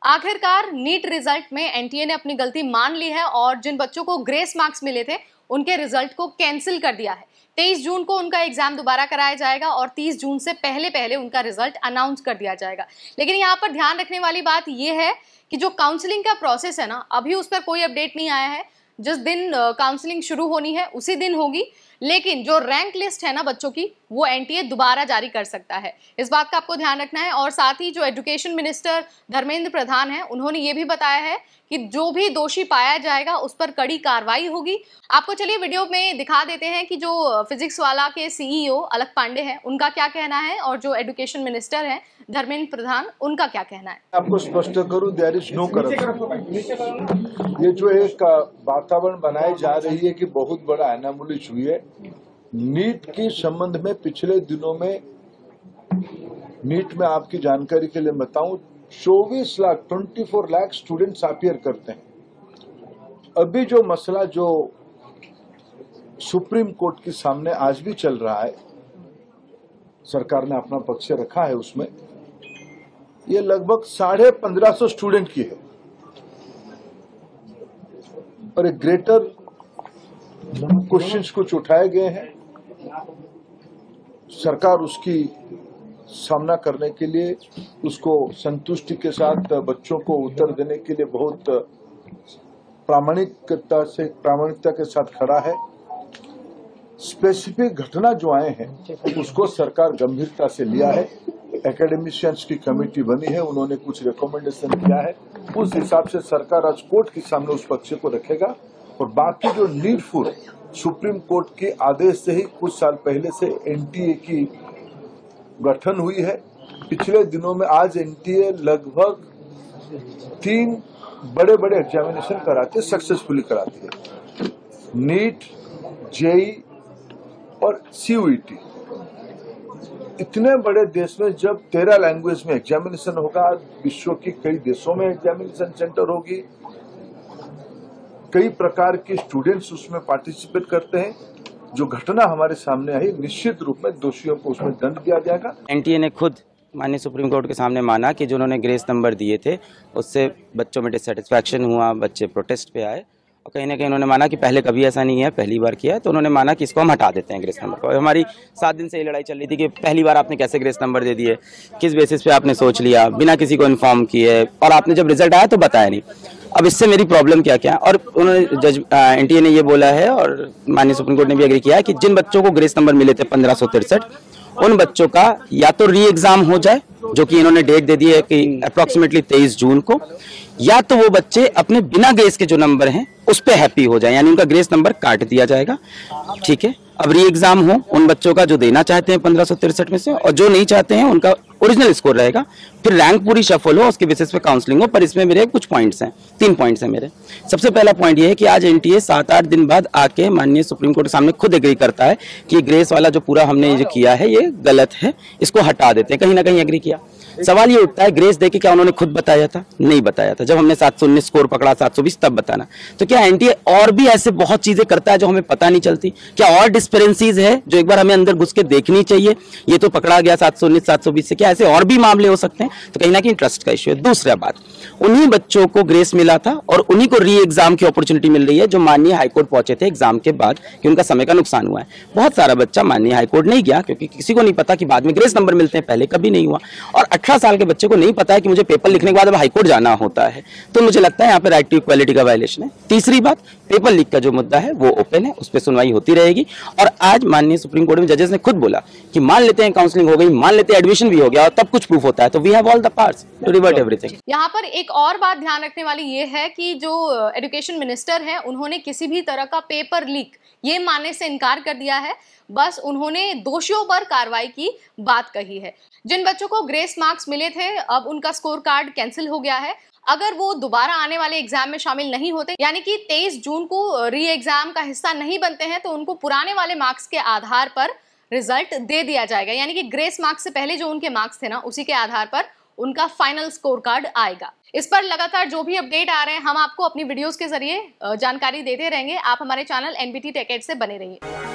आखिरकार NEET result में NTA ने अपनी गलती मान ली है और जिन बच्चों को ग्रेस मार्क्स मिले थे उनके रिजल्ट को कैंसिल कर दिया है। 23 जून को उनका एग्जाम दोबारा कराया जाएगा और 30 जून से पहले पहले उनका रिजल्ट अनाउंस कर दिया जाएगा। लेकिन यहाँ पर ध्यान रखने वाली बात यह है कि जो काउंसलिंग का प्रोसेस है ना, अभी उस पर कोई अपडेट नहीं आया है। जिस दिन काउंसलिंग शुरू होनी है उसी दिन होगी, लेकिन जो रैंक लिस्ट है ना बच्चों की, वो एनटीए दोबारा जारी कर सकता है। इस बात का आपको ध्यान रखना है। और साथ ही जो एजुकेशन मिनिस्टर धर्मेंद्र प्रधान है, उन्होंने ये भी बताया है कि जो भी दोषी पाया जाएगा उस पर कड़ी कार्रवाई होगी। आपको चलिए वीडियो में दिखा देते हैं कि जो फिजिक्स वाला के सीईओ अलक पांडे हैं, उनका क्या कहना है और जो एजुकेशन मिनिस्टर है धर्मेंद्र प्रधान, उनका क्या कहना है। आपको स्पष्ट करूं, देयर इज नो करप्शन। ये जो एक वातावरण बनाई जा रही है कि बहुत बड़ा एनामोली हुई है नीट के संबंध में। पिछले दिनों में नीट में आपकी जानकारी के लिए बताऊं, 24 लाख स्टूडेंट्स अपीयर करते हैं। अभी जो मसला जो सुप्रीम कोर्ट के सामने आज भी चल रहा है, सरकार ने अपना पक्ष रखा है उसमें, ये लगभग 1550 स्टूडेंट की है और एक ग्रेटर क्वेश्चंस कुछ उठाए गए हैं। सरकार उसकी सामना करने के लिए, उसको संतुष्टि के साथ बच्चों को उत्तर देने के लिए बहुत प्रामाणिकता के साथ खड़ा है। स्पेसिफिक घटना जो आए हैं उसको सरकार गंभीरता से लिया है। एकेडमिशियंस की कमेटी बनी है, उन्होंने कुछ रिकमेंडेशन किया है, उस हिसाब से सरकार आज कोर्ट के सामने उस पक्ष को रखेगा। और बाकी जो नीडफुल सुप्रीम कोर्ट के आदेश से ही कुछ साल पहले से एनटीए की गठन हुई है। पिछले दिनों में आज एनटीए लगभग 3 बड़े बड़े एग्जामिनेशन कराती है, सक्सेसफुली कराती है। नीट, जेई और सीयूईटी। इतने बड़े देश में जब 13 लैंग्वेज में एग्जामिनेशन होगा, विश्व के कई देशों में एग्जामिनेशन सेंटर होगी, कई प्रकार के स्टूडेंट्स उसमें पार्टिसिपेट करते हैं। जो घटना हमारे सामने आई, निश्चित रूप में दोषियों को उसमें दंड दिया जाएगा। एनटीए ने खुद माननीय सुप्रीम कोर्ट के सामने माना कि जो उन्होंने ग्रेस नंबर दिए थे उससे बच्चों में डिससेटिस्फैक्शन हुआ, बच्चे प्रोटेस्ट पे आए और कहीं ना कहीं उन्होंने माना कि पहले कभी ऐसा नहीं है, पहली बार किया है, तो उन्होंने माना कि इसको हम हटा देते हैं ग्रेस नंबर को। हमारी 7 दिन से ये लड़ाई चल रही थी कि पहली बार आपने कैसे ग्रेस नंबर दे दिए, किस बेसिस पे आपने सोच लिया, बिना किसी को इन्फॉर्म किए, और आपने जब रिजल्ट आया तो बताया नहीं। अब इससे मेरी प्रॉब्लम क्या क्या, और उन्होंने जज एनटीए ने ये बोला है और माननीय सुप्रीम कोर्ट ने भी एग्री किया है कि जिन बच्चों को ग्रेस नंबर मिले थे 1563, उन बच्चों का या तो री एग्जाम हो जाए, जो कि इन्होंने डेट दे दी है कि अप्रोक्सीमेटली 23 जून को, या तो वो बच्चे अपने बिना ग्रेस के जो नंबर हैं उस पे हैप्पी हो जाए, यानी उनका ग्रेस नंबर काट दिया जाएगा। ठीक है, अब री एग्जाम हो उन बच्चों का जो देना चाहते हैं 1563 में से, और जो नहीं चाहते हैं उनका ओरिजिनल स्कोर रहेगा। फिर रैंक पूरी शफल हो, उसके बेसिस पे काउंसलिंग हो। पर इसमें मेरे कुछ पॉइंट्स हैं, 3 पॉइंट्स हैं मेरे। सबसे पहला पॉइंट ये है कि आज एनटीए 7-8 दिन बाद आके माननीय सुप्रीम कोर्ट के सामने खुद एग्री करता है कि ग्रेस वाला जो पूरा हमने जो किया है ये गलत है, इसको हटा देते हैं। कहीं ना कहीं एग्री किया। सवाल ये उठता है, ग्रेस देके क्या उन्होंने खुद बताया था? नहीं बताया था। जब हमने 719 स्कोर पकड़ा, 720 तब बताना। तो क्या एनटीए और भी ऐसे बहुत चीजें करता है जो हमें पता नहीं चलती? क्या और डिस्पेरेंसीज है जो एक बार हमें अंदर घुस के देखनी चाहिए? ये तो पकड़ा गया 719 720 से, क्या ऐसे और भी मामले हो सकते हैं? तो कहीं ना कहीं ट्रस्ट का इश्यू है। दूसरा बात, उन्हीं बच्चों को ग्रेस मिला था और उन्हीं को री एग्जाम की अपॉर्चुनिटी मिल रही है जो माननीय हाईकोर्ट पहुंचे थे एग्जाम के बाद कि उनका समय का नुकसान हुआ है। बहुत सारा बच्चा माननीय हाईकोर्ट नहीं गया क्योंकि किसी को नहीं पता कि बाद में ग्रेस नंबर मिलते हैं, पहले कभी नहीं हुआ। और 18 साल के बच्चे को नहीं पता है कि मुझे पेपर लिखने के बाद अब हाईकोर्ट जाना होता है। तो मुझे लगता है यहाँ पे राइट टू इक्वालिटी का वायलेशन है। तीसरी बात, पेपर लीक का जो मुद्दा है वो ओपन है, उस पर सुनवाई होती रहेगी। और आज माननीय सुप्रीम कोर्ट में जजेस ने खुद बोला कि मान लेते हैं काउंसलिंग हो गई, मान लेते हैं एडमिशन भी हो गया और तब कुछ प्रूफ होता है तो we have all the parts to revert everything. यहाँ पर एक और बात ध्यान रखने वाली ये है कि जो एजुकेशन मिनिस्टर है, उन्होंने किसी भी तरह का पेपर लीक ये मानने से इनकार कर दिया है। बस उन्होंने दोषियों पर कार्रवाई की बात कही है। जिन बच्चों को ग्रेस मार्क्स मिले थे, अब उनका स्कोर कार्ड कैंसिल हो गया है। अगर वो दोबारा आने वाले एग्जाम में शामिल नहीं होते, यानी कि 23 जून को री एग्जाम का हिस्सा नहीं बनते हैं, तो उनको पुराने वाले मार्क्स के आधार पर रिजल्ट दे दिया जाएगा। यानी कि ग्रेस मार्क्स से पहले जो उनके मार्क्स थे ना, उसी के आधार पर उनका फाइनल स्कोर कार्ड आएगा। इस पर लगातार जो भी अपडेट आ रहे हैं हम आपको अपनी वीडियोस के जरिए जानकारी देते रहेंगे। आप हमारे चैनल एनबीटी टेक एड से बने रहिए।